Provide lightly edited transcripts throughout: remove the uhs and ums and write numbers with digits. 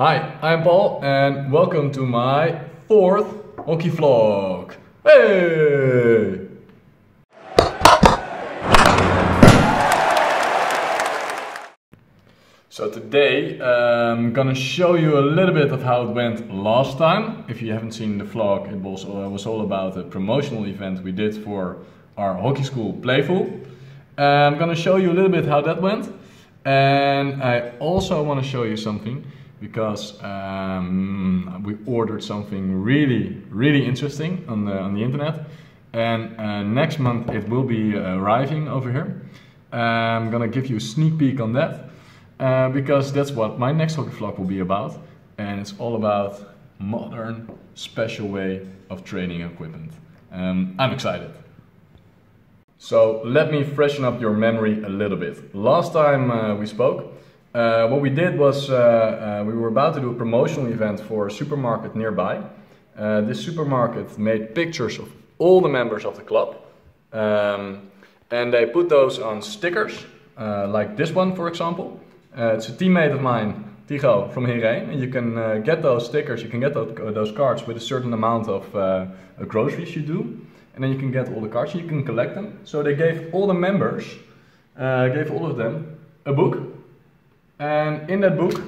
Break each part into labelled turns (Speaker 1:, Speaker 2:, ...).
Speaker 1: Hi, I'm Paul and welcome to my 4th hockey vlog. Hey! So today I'm gonna show you a little bit of how it went last time. If you haven't seen the vlog, it was all about a promotional event we did for our hockey school Playful. I'm gonna show you a little bit how that went. And I also want to show you something because we ordered something really interesting on the internet, and next month it will be arriving over here. I'm gonna give you a sneak peek on that because that's what my next hockey vlog will be about, and it's all about modern, special way of training equipment. I'm excited. So let me freshen up your memory a little bit. Last time we spoke, what we did was we were about to do a promotional event for a supermarket nearby. This supermarket made pictures of all the members of the club, and they put those on stickers, like this one for example. It's a teammate of mine, Tigo from Heerijn, and you can get those stickers, you can get those cards with a certain amount of groceries you do. And then you can get all the cards and you can collect them. So they gave all the members, gave all of them a book. And in that book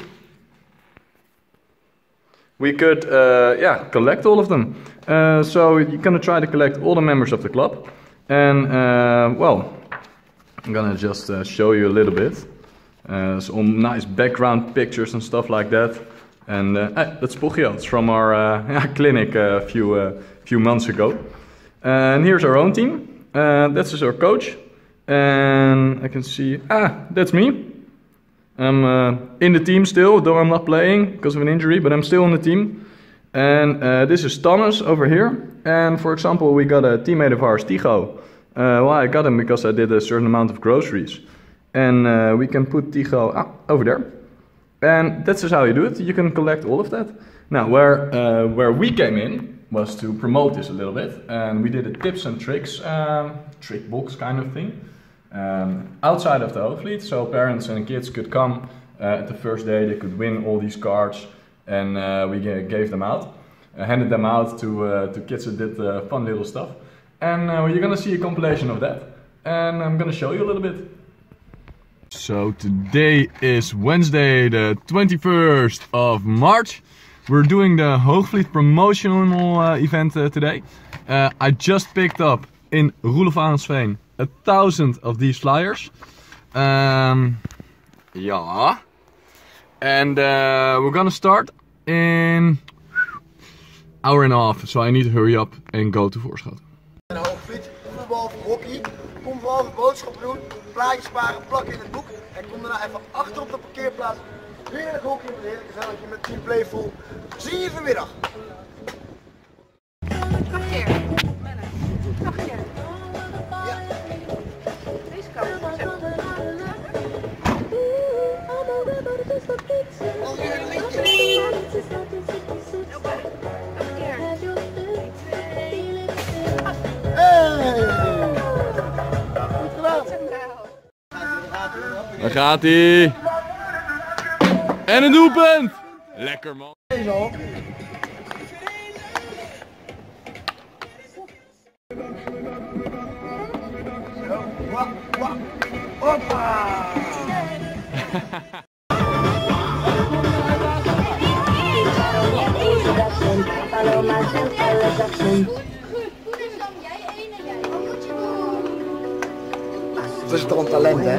Speaker 1: we could collect all of them. So you're gonna try to collect all the members of the club. And well, I'm gonna just show you a little bit. Some nice background pictures and stuff like that. And that's Poggio. It's from our clinic a few months ago. And here's our own team. That's our coach. And I can see, that's me. I'm in the team still, though I'm not playing because of an injury, but I'm still on the team. And this is Thomas over here. And for example, we got a teammate of ours, Tigo. Well, I got him because I did a certain amount of groceries. And we can put Tigo over there. And that's just how you do it. You can collect all of that. Now, where we came in was to promote this a little bit, and we did a tips and tricks trick box kind of thing outside of the Hoogvliet, so parents and kids could come at the first day. They could win all these cards, and we gave them out, handed them out to kids that did fun little stuff. And you're gonna see a compilation of that, and I'm gonna show you a little bit. So today is Wednesday, the 21st of March. We're doing the Hoogvliet promotional event today. I just picked up in Roelof Arendsveen 1,000 of these flyers. Yeah. And we're gonna start in hour and a half, so I need to hurry up and go to Voorschoten.
Speaker 2: Hoogvliet, voetbal, hockey, kom vooral even boodschappen doen, plaatjes sparen, plakken in het boek en kom daarna even achter op de parkeerplaats. Heerlijk hockey, een heerlijk gezelligje met Team Playful. Zie je vanmiddag!
Speaker 3: Nog een keer. Nog een keer.
Speaker 2: Ja.
Speaker 3: Deze kant. Zo.
Speaker 2: Nog weer een linkje.
Speaker 3: Nog een keer.
Speaker 2: Hey! Goed gedaan!
Speaker 1: Daar gaat hij! En een doelpunt! Lekker man!
Speaker 2: Deze al. Zo, hoppa! Dat is toch een talent, hè?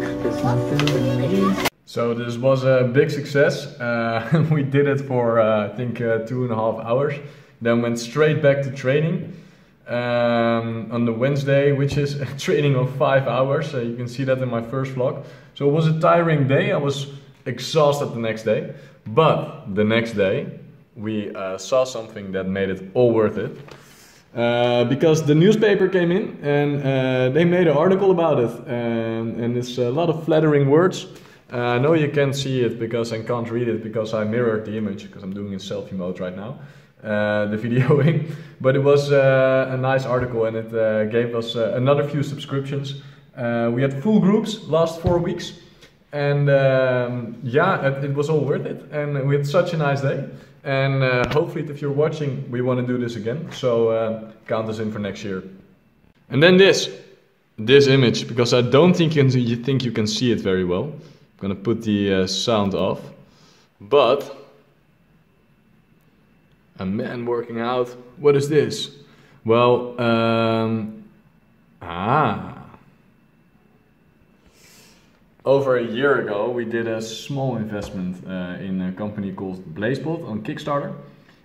Speaker 1: So this was a big success. We did it for I think 2.5 hours. Then went straight back to training on the Wednesday, which is a training of 5 hours. You can see that in my first vlog. So it was a tiring day. I was exhausted the next day. But the next day we saw something that made it all worth it. Because the newspaper came in and they made an article about it. And it's a lot of flattering words. I know you can't see it because I can't read it because I mirrored the image because I'm doing in selfie mode right now, the videoing. But it was a nice article and it gave us another few subscriptions. We had full groups last 4 weeks And yeah, it was all worth it, and we had such a nice day. And hopefully, if you're watching, we want to do this again. So count us in for next year. And then this image, because I don't think you can see it very well. I'm gonna put the sound off, but a man working out. What is this? Well, over a year ago, we did a small investment in a company called BlazeBot on Kickstarter.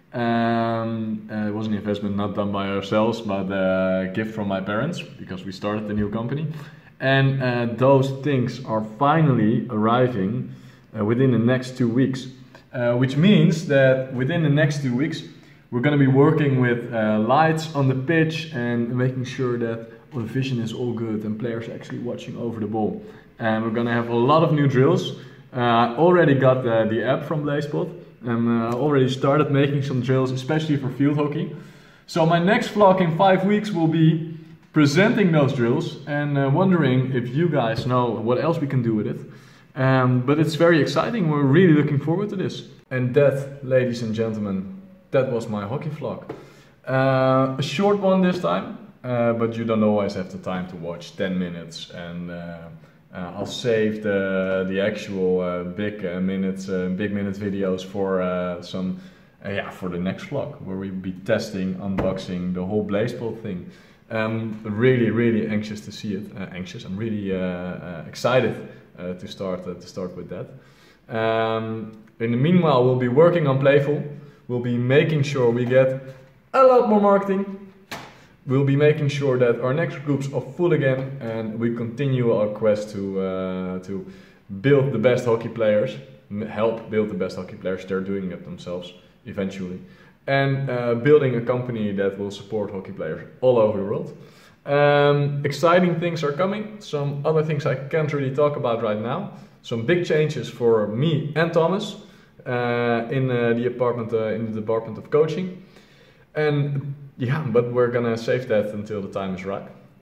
Speaker 1: It was an investment not done by ourselves, but a gift from my parents, because we started the new company. And those things are finally arriving within the next 2 weeks. Which means that within the next 2 weeks, we're going to be working with lights on the pitch and making sure that the vision is all good and players actually watching over the ball. And we're going to have a lot of new drills. I already got the app from BlazeBot and already started making some drills, especially for field hockey. So my next vlog in 5 weeks will be presenting those drills and wondering if you guys know what else we can do with it. But it's very exciting. We're really looking forward to this. And that, ladies and gentlemen, that was my hockey vlog. A short one this time, but you don't always have the time to watch 10 minutes. And I'll save the actual big minute videos for for the next vlog, where we'll be testing, unboxing the whole BlazeBot thing. Really anxious to see it. I'm really excited to start with that. In the meanwhile, we'll be working on Playful. We'll be making sure we get a lot more marketing. We'll be making sure that our next groups are full again, and we continue our quest to build the best hockey players, help build the best hockey players. They're doing it themselves eventually, and building a company that will support hockey players all over the world. Exciting things are coming. Some other things I can't really talk about right now. Some big changes for me and Thomas in the department of coaching. And yeah, but we're gonna save that until the time is right.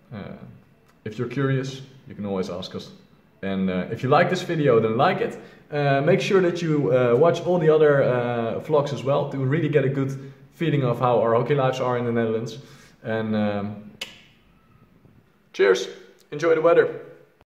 Speaker 1: If you're curious, you can always ask us. And if you like this video, then like it. Make sure that you watch all the other vlogs as well to really get a good feeling of how our hockey lives are in the Netherlands. And cheers, enjoy the weather.